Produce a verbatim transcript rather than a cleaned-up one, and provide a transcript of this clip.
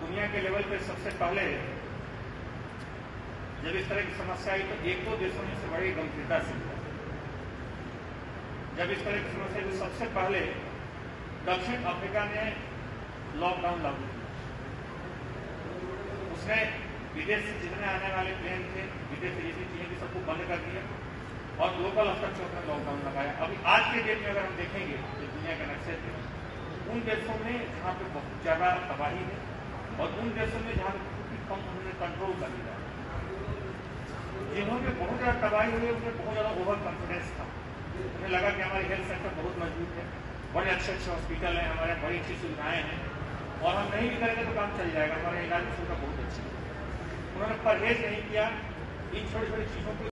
दुनिया के लेवल पे सबसे पहले जब इस तरह की समस्या आई तो एक दो देशों ने इसे बड़ी गंभीरता से लिया। जब इस तरह की समस्या आई तो सबसे पहले दक्षिण अफ्रीका ने लॉकडाउन लागू किया। उसने विदेश से जितने आने वाले प्लेन थे, विदेश से जैसी चीजें थी, सबको बंद कर दिया और ग्लोबल स्तर पर उसने लॉकडाउन लगाया। अभी आज के डेट में अगर हम देखेंगे तो दुनिया के नक्शे पे उन देशों में जहाँ पे बहुत ज्यादा तबाही है और उन देशों में जहाँ पे बहुत ही कम उन्होंने कंट्रोल कर लिया। जिन्होंने बहुत ज्यादा तबाही हुई उन्हें बहुत ज्यादा ओवर कॉन्फिडेंस था। उन्हें लगा कि हमारी हेल्थ सेक्टर बहुत मजबूत है, बड़े अच्छे अच्छे हॉस्पिटल हैं, हमारे बड़ी अच्छी सुविधाएं हैं और हम नहीं भी करेंगे तो काम चल जाएगा, हमारे इलाज की सुविधा बहुत अच्छी है। उन्होंने परहेज नहीं किया इन छोटी छोटी चीजों को